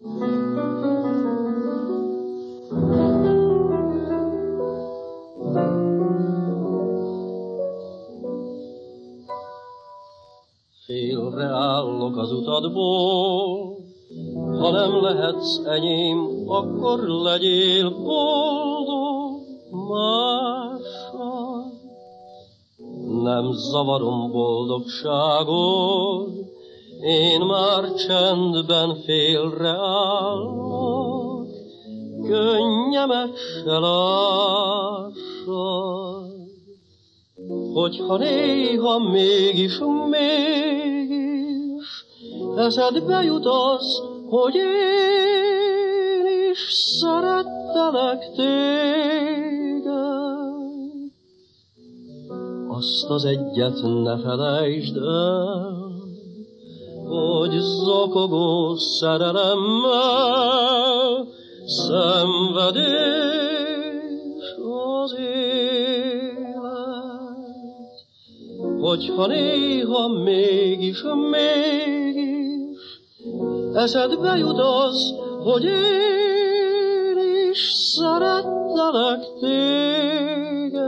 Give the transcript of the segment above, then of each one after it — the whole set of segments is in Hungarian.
Félreállok az utadból, ha nem lehetsz enyém, akkor legyél boldog mással. Nem zavarom boldogságod, én már csendben félreállok, könnyemet se lássad. Hogyha néha mégis eszedbe jut az, hogy én is szerettelek téged, azt az egyet ne felejtsd el, hogy zokogó szerelemmel szenvedés az élet. Hogyha néha mégis eszedbe jut az, hogy én is szerettelek téged,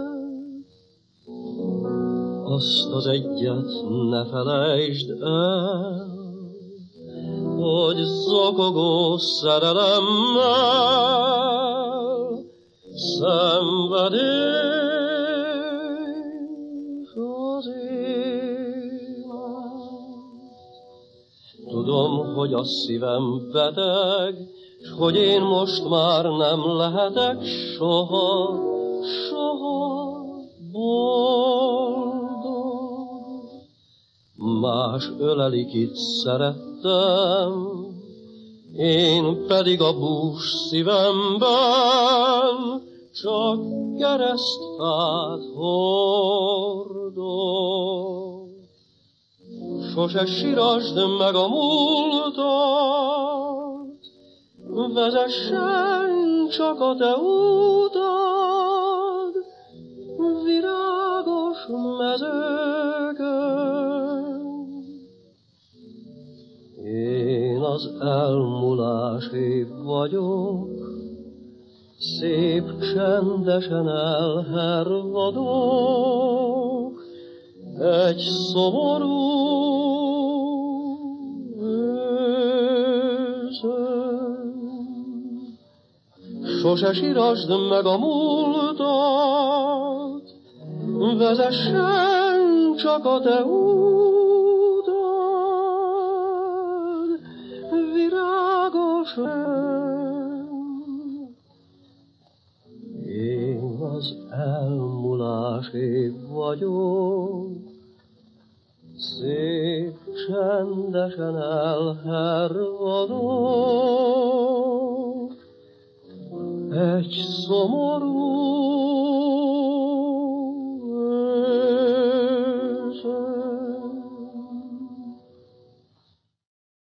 azt az egyet ne felejtsd el, hogy zokogó szerelemmel szenvedés az élet. Tudom, hogy a szívem beteg, s hogy én most már nem lehetek soha boldog. Más ölelik itt szerettem, én pedig a bús szívemben csak keresztfát hordok. Sose sirasd meg a múltat, vezessen csak a te utad, virágos mezőkön. Én az elmúlásé vagyok, szép csendesen elhervadok, egy szomorú őzön. Sose sirasd meg a múltat, vezessen csak a te utad, virágos én az elmúlásé vagyok, szép csendesen elhervadok, egy szomorú